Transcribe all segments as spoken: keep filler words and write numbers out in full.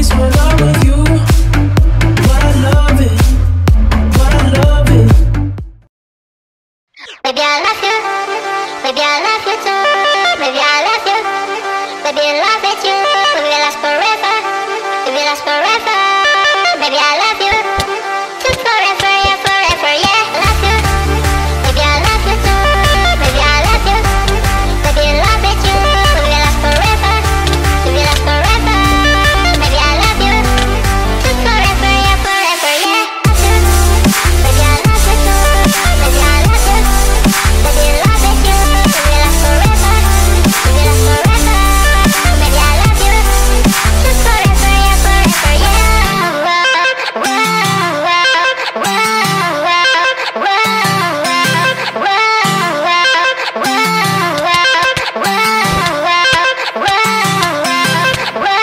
place when I'm with you. But I love it, but I love it. Baby, I love you. Baby, I love you too. Baby, I love you. Baby, in love with you. Baby, we last forever. Baby, last forever. Baby, I love you. Just forever, yeah, forever, yeah. I love you. Baby, I love you too. Baby, I love you. Baby, in love with you. Baby, we last forever. Baby, last forever. Baby, I love you. Just forever, yeah, forever, yeah. Baby, I love you too. Baby, I love you. Baby, in love with you. Baby, last forever. Baby, last forever. Baby, I love you. Just forever, yeah, forever, yeah. Whoa, whoa, whoa, whoa, whoa, whoa, whoa, whoa, whoa, whoa, whoa, whoa,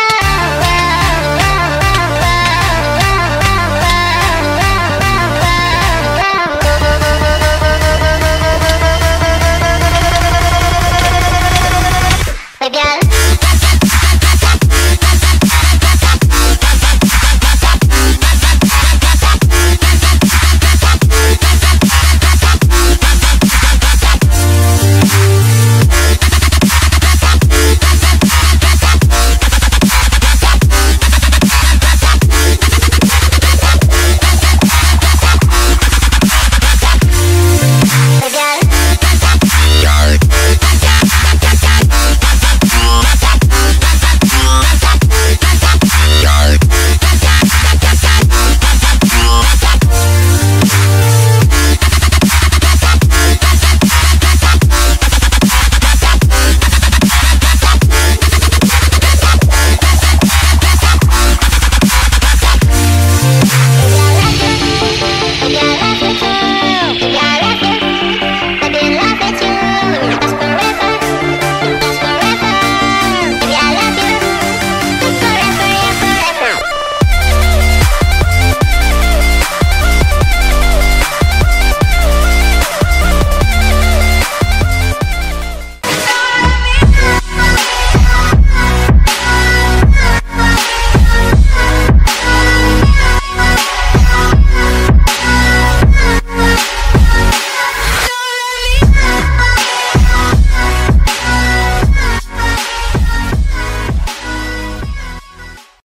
Baby, I